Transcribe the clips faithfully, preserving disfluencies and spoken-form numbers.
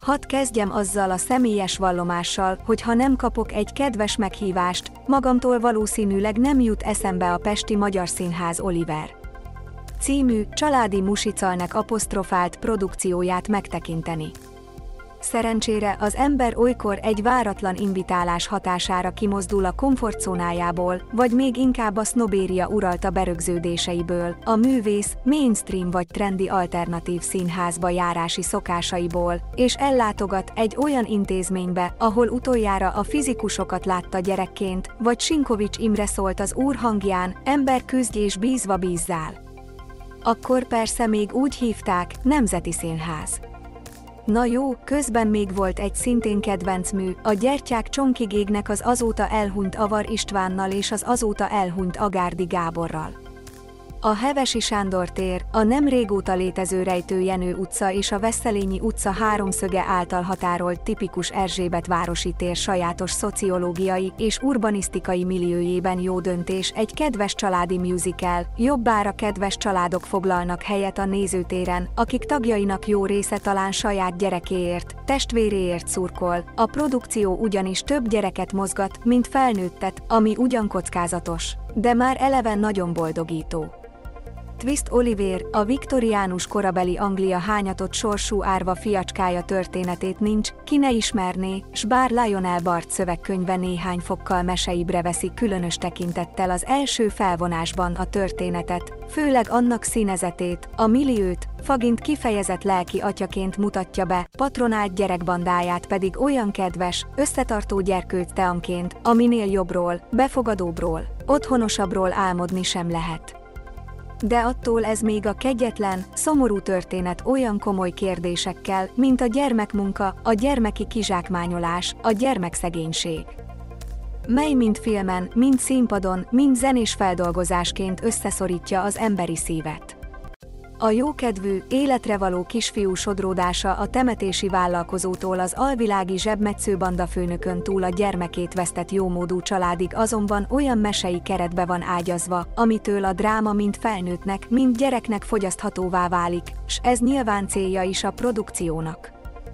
Hadd kezdjem azzal a személyes vallomással, hogy ha nem kapok egy kedves meghívást, magamtól valószínűleg nem jut eszembe a Pesti Magyar Színház Oliver című, családi musicalnek apostrofált produkcióját megtekinteni. Szerencsére az ember olykor egy váratlan invitálás hatására kimozdul a komfortzónájából, vagy még inkább a sznobéria uralta berögződéseiből, a művész, mainstream vagy trendi alternatív színházba járási szokásaiból, és ellátogat egy olyan intézménybe, ahol utoljára a fizikusokat látta gyerekként, vagy Sinkovics Imre szólt az Úr hangján, ember küzdj és bízva bízzál. Akkor persze még úgy hívták, Nemzeti Színház. Na jó, közben még volt egy szintén kedvenc mű, a Gyertyák csonkig égnek az azóta elhunyt Avar Istvánnal és az azóta elhunyt Agárdi Gáborral. A Hevesi Sándor tér, a nem régóta létező Rejtő Jenő utca és a Vesszelényi utca háromszöge által határolt tipikus Erzsébetvárosi tér sajátos szociológiai és urbanisztikai milliójében jó döntés egy kedves családi musical, jobbára kedves családok foglalnak helyet a nézőtéren, akik tagjainak jó része talán saját gyerekéért, testvéréért szurkol, a produkció ugyanis több gyereket mozgat, mint felnőttet, ami ugyan kockázatos, de már eleve nagyon boldogító. Twist Oliver, a viktoriánus korabeli Anglia hányatott sorsú árva fiacskája történetét nincs, ki ne ismerné, s bár Lionel Bart szövegkönyve néhány fokkal meseibre veszi különös tekintettel az első felvonásban a történetet, főleg annak színezetét, a milliót, Fagint kifejezett lelki atyaként mutatja be, patronált gyerekbandáját pedig olyan kedves, összetartó gyerkőcteamként, aminél jobbról, befogadóbbról, otthonosabbról álmodni sem lehet. De attól ez még a kegyetlen, szomorú történet olyan komoly kérdésekkel, mint a gyermekmunka, a gyermeki kizsákmányolás, a gyermekszegénység, mely mind filmen, mind színpadon, mind zenés feldolgozásként összeszorítja az emberi szívet. A jókedvű, életre való kisfiú sodródása a temetési vállalkozótól az alvilági zsebmetszőbanda főnökön túl a gyermekét vesztett jómódú családig azonban olyan mesei keretbe van ágyazva, amitől a dráma mind felnőttnek, mind gyereknek fogyaszthatóvá válik, s ez nyilván célja is a produkciónak.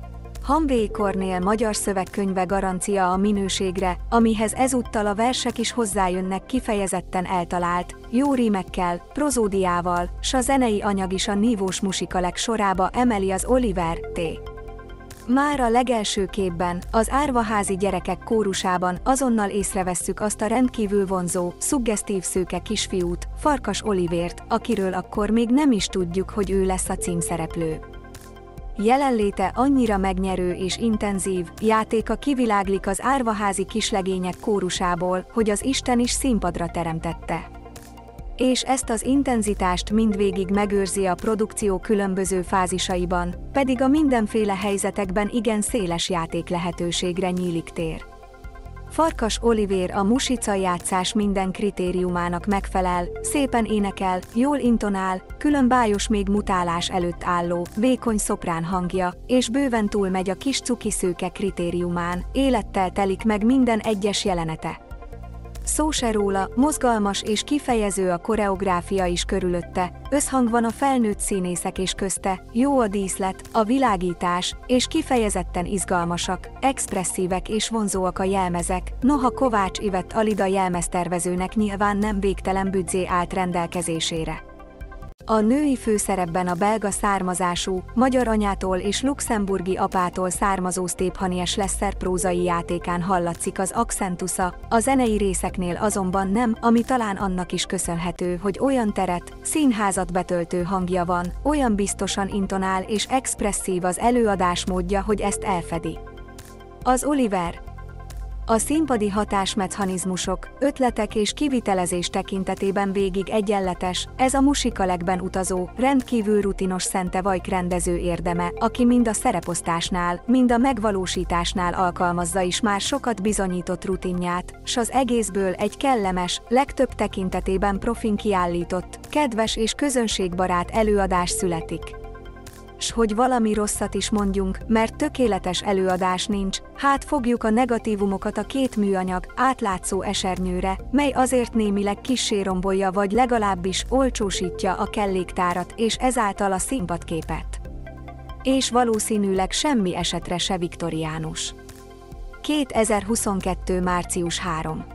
Hamvéi Kornél magyar szövegkönyve garancia a minőségre, amihez ezúttal a versek is hozzájönnek kifejezetten eltalált, jó rímekkel, prozódiával, s a zenei anyag is a nívós musikalek sorába emeli az Oliver T. Már a legelső képben, az árvaházi gyerekek kórusában azonnal észrevesszük azt a rendkívül vonzó, szuggesztív szőke kisfiút, Farkas Olivért, akiről akkor még nem is tudjuk, hogy ő lesz a címszereplő. Jelenléte annyira megnyerő és intenzív, játéka kiviláglik az árvaházi kislegények kórusából, hogy az Isten is színpadra teremtette. És ezt az intenzitást mindvégig megőrzi a produkció különböző fázisaiban, pedig a mindenféle helyzetekben igen széles játék lehetőségre nyílik tér. Farkas Olivér a musica játszás minden kritériumának megfelel, szépen énekel, jól intonál, külön bájos még mutálás előtt álló, vékony szoprán hangja, és bőven túlmegy a kis cuki szőke kritériumán, élettel telik meg minden egyes jelenete. Szó se róla, mozgalmas és kifejező a koreográfia is körülötte, összhang van a felnőtt színészek és közte, jó a díszlet, a világítás, és kifejezetten izgalmasak, expresszívek és vonzóak a jelmezek, noha Kovács Ivett Alida jelmeztervezőnek nyilván nem végtelen büdzé állt rendelkezésére. A női főszerepben a belga származású, magyar anyától és luxemburgi apától származó Stéphan Schlesser prózai játékán hallatszik az akcentusza, a zenei részeknél azonban nem, ami talán annak is köszönhető, hogy olyan teret, színházat betöltő hangja van, olyan biztosan intonál és expresszív az előadásmódja, hogy ezt elfedi. Az Oliver. A színpadi hatásmechanizmusok, ötletek és kivitelezés tekintetében végig egyenletes, ez a musikalekben utazó, rendkívül rutinos Szente Vajk rendező érdeme, aki mind a szereposztásnál, mind a megvalósításnál alkalmazza is már sokat bizonyított rutinját, s az egészből egy kellemes, legtöbb tekintetében profin kiállított, kedves és közönségbarát előadás születik. S hogy valami rosszat is mondjunk, mert tökéletes előadás nincs, hát fogjuk a negatívumokat a két műanyag, átlátszó esernyőre, mely azért némileg kissé rombolja vagy legalábbis olcsósítja a kelléktárat és ezáltal a színpadképet. És valószínűleg semmi esetre se viktoriánus. kétezer-huszonkettő. március harmadika.